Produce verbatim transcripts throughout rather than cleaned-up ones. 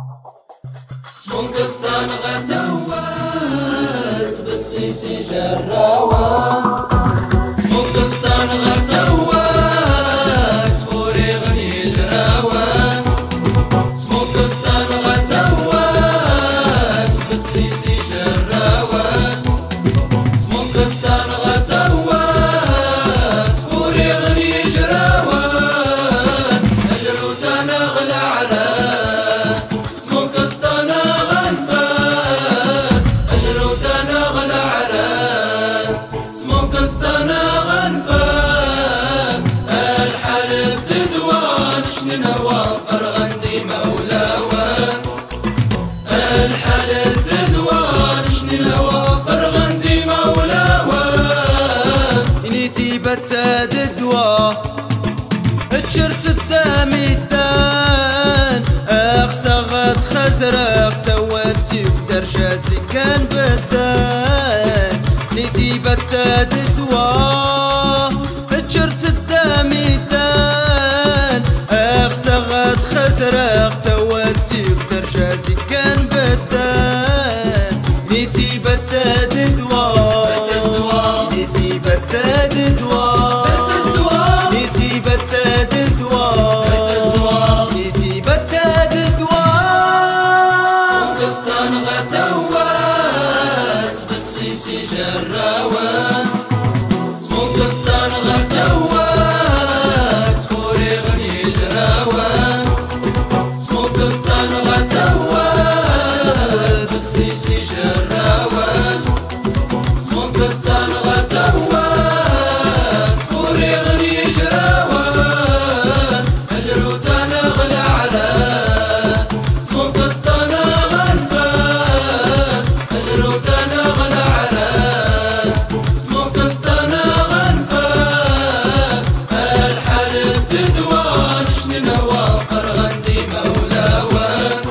سمونكستان غتوات بالسيسي جراوان، سمونكستان غتوات فوري غني جراوان، سمونكستان غتوات بالسيسي جراوان، سمونكستان غتوات فوري غني جراوان، أجروتنا غلا عراس سمونكستان غنفاس، أجروتنا غلا عراس سمونكستان غنفاس، الحلب تدوان شننا وافر غندي مولاوان، الحلب تدوان شننا وافر غندي مولاوان، نيتي بتا ددوا اتشرت الدامي الدان اخسغت خزرق توتي بدرجاسي كان بدان، نيتي بتا ددوا اتشرت الدامي الدان اخسغت خزرق توتي بدرجاسي كان بدان، نيتي بتا ددوا نيتي بتا ددوا نيتي بتا ددوا نيتي بتا ددوا، سمونكستان غتوات بالسيسي جراوان، سمونكستان غتوات فوري غني جراوان، سمونكستان غتوات بالسيسي جراوان، سمونكستان غتوات فوري غني جراوان، أجروتنا غلا عراس سمونكستان غنفاس، أجروتنا غلا عراس سمونكستان غنفاس، الحلب تدوان شننا وافر غندي مولاوان،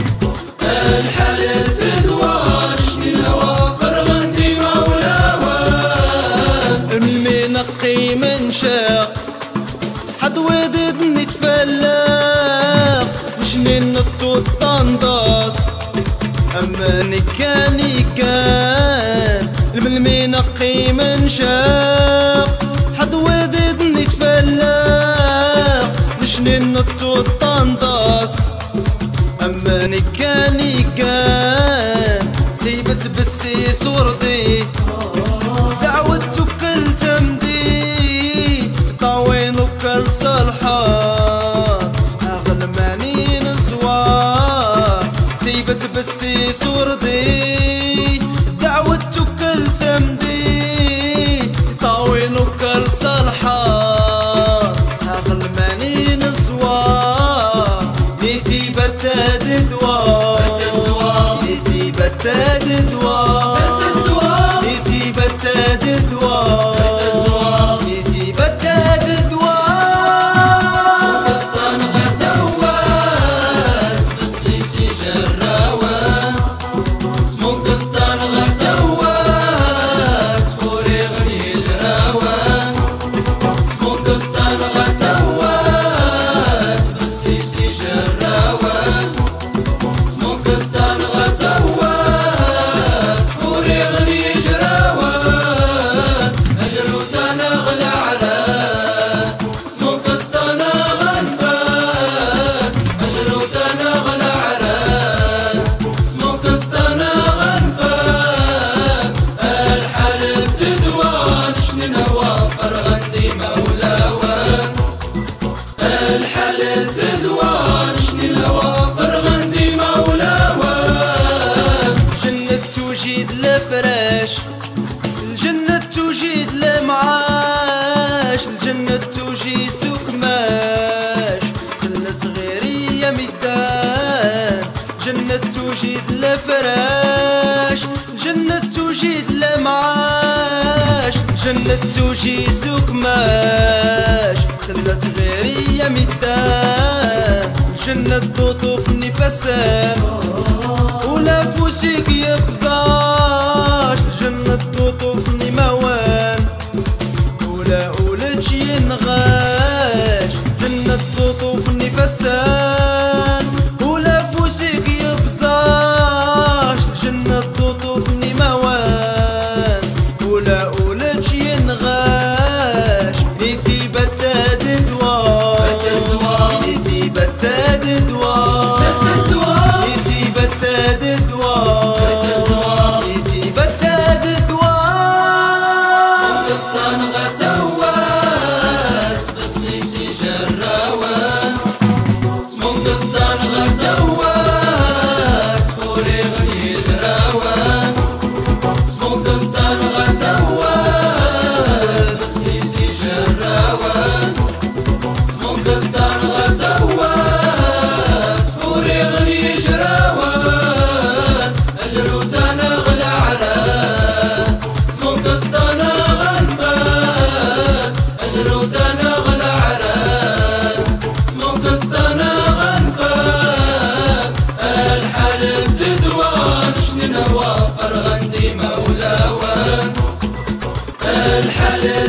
الحلب تدوان شننا وافر غندي مولاوان، المنقي من شاق حد وددني تفلق جنين الطوط طنداس اما نكاني كان المنقي من شاق حد وددني تفلق جنين الطوط طنداس اما نكاني كان سيبت بالسيس وردي دعوتك كل تمديد تطاوين وكل صلحات اغلى ماني نزوار، سيبت بالسيس وردي دعوتك كل تمديد تطاوين وكل صلحات اغلى ماني نزوار، نيتي بتا ددوا نيتي بتا ددوا نيتي بتا ددوا نيتي بتا ددوا، سمونكستان غتوات بالسيسي جراوان، سمونكستان غتوات فوري غني جراوان، سمونكستان غتوات بالسيسي جراوان، سمونكستان غتوات فوري غني جراوان، أجروتنا غلا عراس سمونكستان غنفاس، أجروتنا غلا عراس سمونكستان غنفاس، الحلب تدوان شننا وافر غندي مولاوان، الحلب تدوان شننا وافر غندي مولاوان، جنة توجد لفراش الجنة توجد لمعاش، الجنة توجي سوق ماش سلة غيرية ميدان، جنة توجد لفراش الجنة توجد لمعاش، جنة توجي سوق ماش سلة غيرية ميدان، جنة تطوف نفسان ولا فوسيك يبزاش، جنة تطوفني موان ولا أولج ينغاش، جنة تطوفني فسان ولا فوسيك الحليب